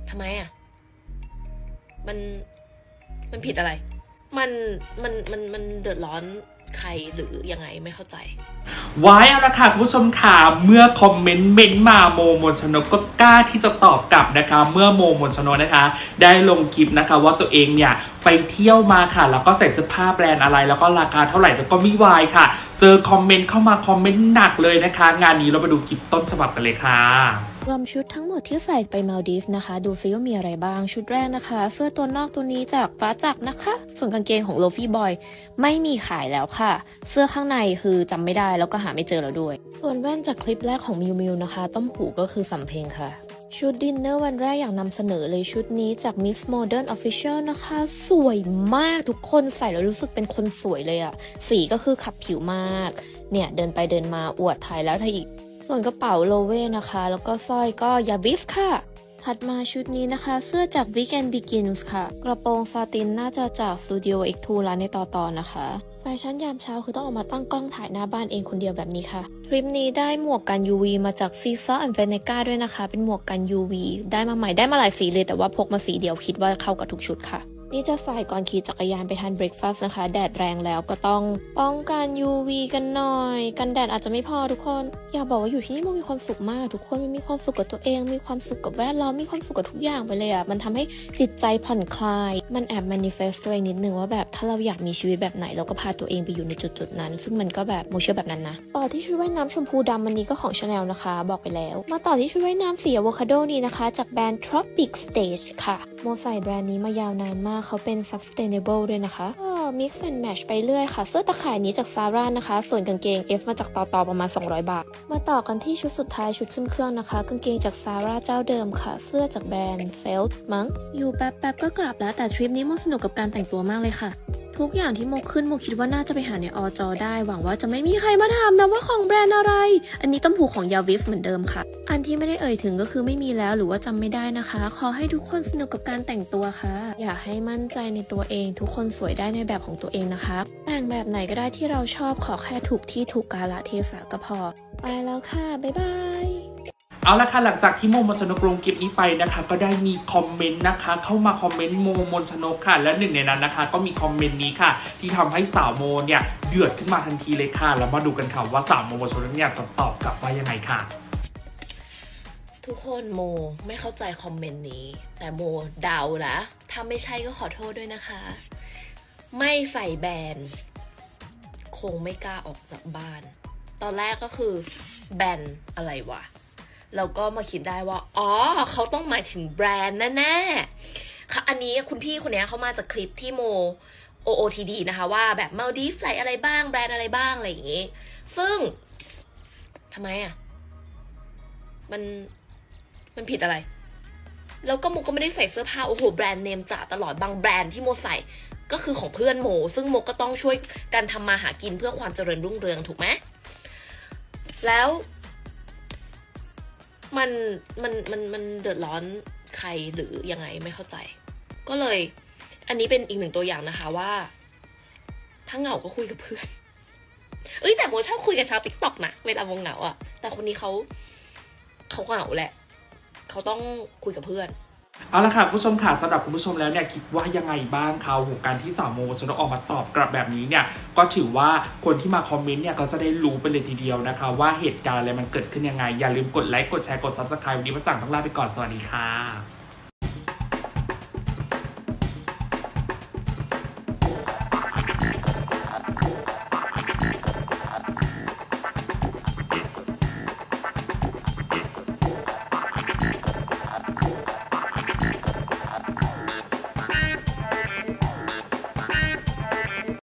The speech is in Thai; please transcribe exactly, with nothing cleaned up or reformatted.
ทำไมอ่ะมันมันผิดอะไรมันมันมันมันเดือดร้อนใครหรือยังไงไม่เข้าใจว้ายเอาละค่ะคุณผู้ชมค่ะเมื่อคอมเมนต์เม้นมาโมมนชนกก็กล้าที่จะตอบกลับนะคะเมื่อโมมนชนกนะคะได้ลงคลิปนะคะว่าตัวเองเนี่ยไปเที่ยวมาค่ะแล้วก็ใส่เสื้อผ้าแบรนด์อะไรแล้วก็ราคาเท่าไหร่แต่ก็ไม่วายค่ะเจอคอมเมนต์เข้ามาคอมเมนต์หนักเลยนะคะงานนี้เราไปดูคลิปต้นฉบับกันเลยค่ะรวมชุดทั้งหมดที่ใส่ไปมาลดีฟนะคะดูซิว่ามีอะไรบ้างชุดแรกนะคะเสื้อตัวนอกตัวนี้จากฟ้าจักรนะคะส่วนกางเกงของโลฟี่บอยไม่มีขายแล้วค่ะเสื้อข้างในคือจำไม่ได้แล้วก็หาไม่เจอแล้วด้วยส่วนแว่นจากคลิปแรกของมิวมิวนะคะต้มหูก็คือสำเพ็งค่ะชุดดินเนอร์วันแรกอยากนำเสนอเลยชุดนี้จาก Miss Modern Official นะคะสวยมากทุกคนใส่แล้วรู้สึกเป็นคนสวยเลยอะสีก็คือขับผิวมากเนี่ยเดินไปเดินมาอวดถ่ายแล้วถ่ายอีกส่วนกระเป๋าโลเว่นะคะแล้วก็สร้อยก็ยาวิสค่ะถัดมาชุดนี้นะคะเสื้อจาก Weekend Begins ค่ะกระโปรงซาตินน่าจะจาก Studio เอ็กซ์ ทู ร้านในต่อตอนนะคะแฟชั่นยามเช้าคือต้องออกมาตั้งกล้องถ่ายหน้าบ้านเองคนเดียวแบบนี้ค่ะทริปนี้ได้หมวกกัน ยู วี มาจาก Caesar and Veneca ด้วยนะคะเป็นหมวกกัน ยู วี ได้มาใหม่ได้มาหลายสีเลยแต่ว่าพกมาสีเดียวคิดว่าเข้ากับทุกชุดค่ะนี่จะใส่ก่อนขี่จักรยานไปทานเบรคฟาสต์นะคะแดดแรงแล้วก็ต้องป้องกัน ยู วี กันหน่อยกันแดดอาจจะไม่พอทุกคนอยากบอกว่าอยู่ที่นี่มันมีความสุขมากทุกคนมันมีความสุขกับตัวเองมีความสุขกับแวดล้อมมีความสุขกับทุกอย่างไปเลยอ่ะมันทำให้จิตใจผ่อนคลายมันแอบ manifest ตัวเองนิดนึงว่าแบบถ้าเราอยากมีชีวิตแบบไหนเราก็พาตัวเองไปอยู่ในจุดๆนั้นซึ่งมันก็แบบโมเชื่อแบบนั้นนะต่อที่ชุดว่ายน้ำชมพูดำวันนี้ก็ของ Chanel นะคะบอกไปแล้วมาต่อที่ชุดว่ายน้ำสีอะโวคาโดนี้นะคะจากแบรนด์ Tropic Stage ค่ะโมใส่แบรนด์นี้มายาวนานมากเขาเป็น sustainable ด้วยนะคะก็ mix and match ไปเรื่อยค่ะเสื้อตะข่ายนี้จาก Zara นะคะส่วนกางเกง F มาจากต่อต่อประมาณสองร้อยบาทมาต่อกันที่ชุดสุดท้ายชุดขึ้นเครื่องนะคะกางเกงจาก Zara เจ้าเดิมค่ะเสื้อจากแบรนด์ Felt มั้งอยู่แป๊บๆก็กลับแล้วแต่ทริปนี้โมสนุกกับการแต่งตัวมากเลยค่ะทุกอย่างที่โมขึ้นโมคิดว่าน่าจะไปหาในอจได้หวังว่าจะไม่มีใครมาถามนะว่าของแบรนด์อะไรอันนี้ต้มหูของยาวิสเหมือนเดิมค่ะอันที่ไม่ได้เอ่ยถึงก็คือไม่มีแล้วหรือว่าจำไม่ได้นะคะขอให้ทุกคนสนุกกับการแต่งตัวค่ะอยากให้มั่นใจในตัวเองทุกคนสวยได้ในแบบของตัวเองนะคะแต่งแบบไหนก็ได้ที่เราชอบขอแค่ถูกที่ถูกกาลเทศะก็พอไปแล้วค่ะบ๊ายบายเอาละค่ะหลังจากที่โมมนชนกลงคลิปนี้ไปนะคะก็ได้มีคอมเมนต์นะคะเข้ามาคอมเมนต์โมมนชนกค่ะและหนึ่งในนั้นนะคะก็มีคอมเมนต์นี้ค่ะที่ทำให้สาวโมเนี่ยเดือดขึ้นมาทันทีเลยค่ะแล้วมาดูกันค่ะว่าสาวโมมนชนกเนี่ยจะตอบกลับว่ายังไงค่ะทุกคนโมไม่เข้าใจคอมเมนต์นี้แต่โมเดานะถ้าไม่ใช่ก็ขอโทษด้วยนะคะไม่ใส่แบรนด์คงไม่กล้าออกจากบ้านตอนแรกก็คือแบรนด์อะไรวะแล้วก็มาคิดได้ว่าอ๋อเขาต้องหมายถึงแบรนด์แน่ๆค่ะอันนี้คุณพี่คนนี้เขามาจากคลิปที่โม โอ โอ ที ดี นะคะว่าแบบมาลดีฟใส่อะไรบ้างแบรนด์อะไรบ้างอะไรอย่างงี้ซึ่งทำไมอ่ะมันมันผิดอะไรแล้วก็โมก็ไม่ได้ใส่เสื้อผ้าโอ้โหแบรนด์เนมจ๋าตลอดบางแบรนด์ที่โมใส่ก็คือของเพื่อนโมซึ่งโมก็ต้องช่วยกันทำมาหากินเพื่อความเจริญรุ่งเรืองถูกไหมแล้วมันมันมันมันเดือดร้อนใครหรือยังไงไม่เข้าใจก็เลยอันนี้เป็นอีกหนึ่งตัวอย่างนะคะว่าถ้าเหงาก็คุยกับเพื่อนเอ้ยแต่โมชอบคุยกับชาวติ๊กต็อกนะเวลาโมเหงาอ่ะแต่คนนี้เขาเขาเหงาแหละเขาต้องคุยกับเพื่อนเอาละค่ะผู้ชมค่ะสำหรับคุณผู้ชมแล้วเนี่ยคิดว่ายังไงบ้างคะหัวการที่สาวโมชนกออกมาตอบกลับแบบนี้เนี่ยก็ถือว่าคนที่มาคอมเมนต์เนี่ยก็จะได้รู้ไปเลยทีเดียวนะคะว่าเหตุการณ์อะไรมันเกิดขึ้นยังไงอย่าลืมกดไลค์กดแชร์กดซับสไครบ์วันนี้มาจังต้องลาไปก่อนสวัสดีค่ะ